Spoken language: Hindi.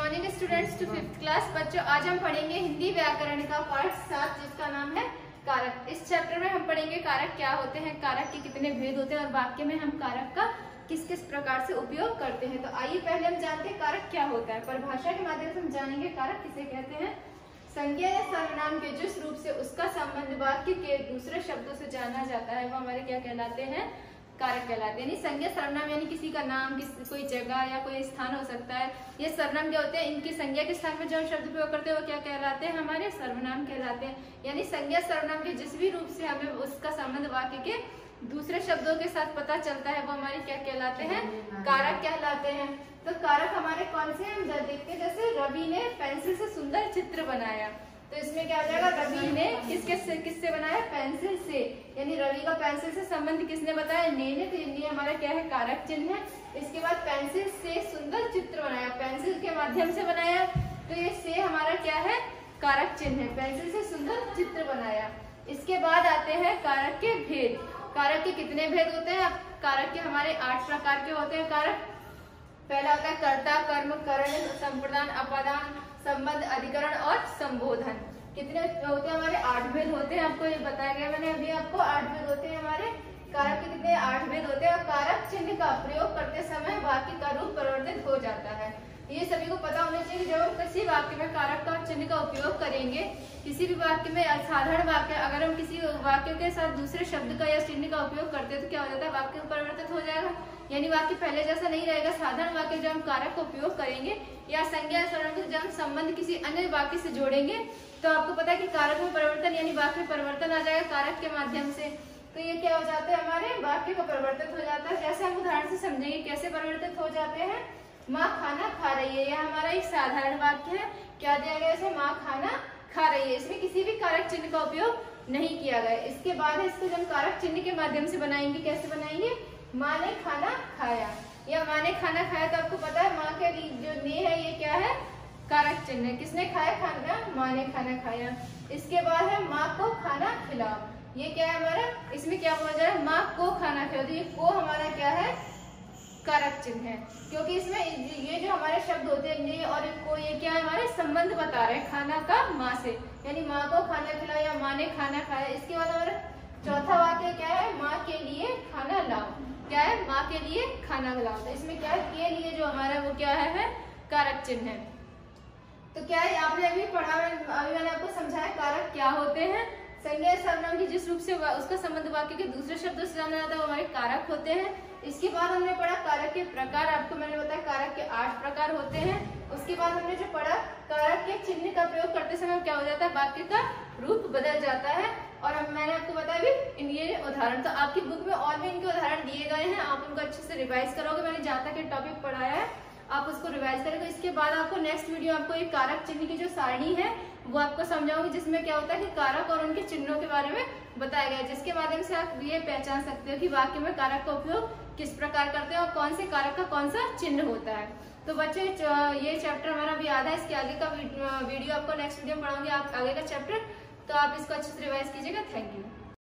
Morning students to 5th class. बच्चों, आज हम पढ़ेंगे हिंदी व्याकरण का पार्ट 7 जिसका नाम है कारक। इस चैप्टर में हम पढ़ेंगे कारक क्या होते हैं, कारक के कितने भेद होते हैं और वाक्य में हम कारक का किस किस प्रकार से उपयोग करते हैं। तो आइए पहले हम जानते हैं कारक क्या होता है। परिभाषा के माध्यम से हम जानेंगे कारक किसे कहते हैं। संज्ञा या सर्वनाम के जिस रूप से उसका संबंध वाक्य के दूसरे शब्दों से जाना जाता है वो हमारे क्या कहलाते हैं, कारक कहलाते हैं। यानी संज्ञा सर्वनाम यानी किसी का नाम, कोई जगह या कोई स्थान हो सकता है। ये सर्वनाम क्या होते हैं, इनकी संज्ञा के स्थान में जो शब्द प्रयोग करते हैं वो क्या कहलाते हैं, हमारे सर्वनाम कहलाते हैं। यानी संज्ञा सर्वनाम के जिस भी रूप से हमें उसका संबंध वाक्य के दूसरे शब्दों के साथ पता चलता है वो हमारे क्या कहलाते हैं, कारक कहलाते हैं। तो कारक हमारे कौन से हम देखते हैं, जैसे रवि ने पेंसिल से सुंदर चित्र बनाया, तो इसमें क्या आ जाएगा, रवि ने किससे बनाया, पेंसिल से। यानी रवि का पेंसिल से संबंध किसने बताया, ने। तो ये हमारा क्या है, कारक चिन्ह है। इसके बाद पेंसिल से सुंदर चित्र बनाया, पेंसिल के माध्यम से बनाया, तो ये से हमारा क्या है, कारक चिन्ह है। पेंसिल से सुंदर चित्र बनाया। इसके बाद आते हैं कारक के भेद। कारक के कितने भेद होते हैं, कारक के हमारे 8 प्रकार के होते हैं कारक। पहला होता है कर्ता, कर्म, करण, संप्रदान, अपादान, संबंध, अधिकरण और संबोधन। कितने होते हैं हमारे, 8 भेद होते हैं। आपको ये बताया गया मैंने अभी आपको, 8 भेद होते हैं हमारे कारक के। कितने, 8 भेद होते हैं। और कारक चिन्ह का प्रयोग करते समय वाक्य का रूप परिवर्तित हो जाता है। ये सभी को पता होना चाहिए कि जब हम किसी वाक्य में कारक का चिन्ह का उपयोग करेंगे, किसी भी वाक्य में साधारण वाक्य, अगर हम किसी वाक्य के साथ दूसरे शब्द का या चिन्ह का उपयोग करते हैं तो क्या हो जाता है, वाक्य परिवर्तित हो जाएगा। यानी वाक्य पहले जैसा नहीं रहेगा। साधारण वाक्य जब हम कारक का उपयोग करेंगे या संज्ञा सर्वनाम जब हम संबंध किसी अन्य वाक्य से जोड़ेंगे तो आपको पता है कि कारक में परिवर्तन यानी वाक्य में परिवर्तन आ जाएगा कारक के माध्यम से। तो ये क्या हो जाता है, हमारे वाक्य का परिवर्तित हो जाता है। जैसे हम उदाहरण से समझेंगे कैसे परिवर्तित हो जाते हैं। माँ खाना खा रही है, यह हमारा एक साधारण वाक्य है। क्या दिया गया इसे, माँ खाना खा रही है। इसमें किसी भी कारक चिन्ह का उपयोग नहीं किया गया। इसके बाद इसको जब कारक चिन्ह के माध्यम से बनाएंगे, कैसे बनाएंगे, माँ ने खाना खाया या माँ ने खाना खाया। तो आपको पता है माँ के लिए जो ने है ये क्या है, कारक चिन्ह है। किसने खाया खाना, माँ ने खाना खाया। इसके बाद है माँ को खाना खिलाओ, ये क्या है हमारा, इसमें क्या बोला जा रहा है, माँ को खाना खिलाओ। तो ये को हमारा क्या है, कारक चिन्ह है। क्योंकि इसमें ये जो हमारे शब्द होते हैं ने और को, ये क्या है, हमारे संबंध बता रहे हैं खाना का माँ से। यानी माँ को खाना खिलाओ या माँ ने खाना खाया। इसके बाद हमारा चौथा वाक्य क्या है, माँ के लिए खाना लाओ। क्या है, माँ के लिए खाना लाओ। तो इसमें क्या है, के लिए जो हमारा वो क्या है, कारक चिन्ह है। तो क्या है, आपने अभी पढ़ा, अभी मैंने आपको समझाया कारक क्या होते हैं। संज्ञा सर्वनाम की जिस रूप से उसका संबंध वाक्य के दूसरे शब्दों से जाना जाता है वो हमारे कारक होते हैं। इसके बाद हमने पढ़ा कारक के प्रकार। आपको मैंने बताया कारक के 8 प्रकार होते हैं। उसके बाद हमने जो पढ़ा, कारक के चिन्ह का प्रयोग करते समय क्या हो जाता है, वाक्य का रूप बदल जाता है। और अब मैंने आपको बताया भी ये उदाहरण, तो आपकी बुक में और भी इनके उदाहरण दिए गए हैं। आप उनको अच्छे से रिवाइज करोगे। मैंने जहाँ तक ये टॉपिक पढ़ाया है आप उसको रिवाइज करेंगे। इसके बाद आपको नेक्स्ट वीडियो आपको एक कारक चिन्ह की जो सारणी है वो आपको समझाऊंगी, जिसमें क्या होता है कि कारक और उनके चिन्हों के बारे में बताया गया है, जिसके माध्यम से आप ये पहचान सकते हो कि वाक्य में कारक का उपयोग किस प्रकार करते हैं और कौन से कारक का कौन सा चिन्ह होता है। तो बच्चों ये चैप्टर हमारा अभी आधा है। इसके आगे का वीडियो आपको नेक्स्ट वीडियो में पढ़ाऊंगी, आप आगे का चैप्टर। तो आप इसको अच्छे से रिवाइज कीजिएगा। Thank you.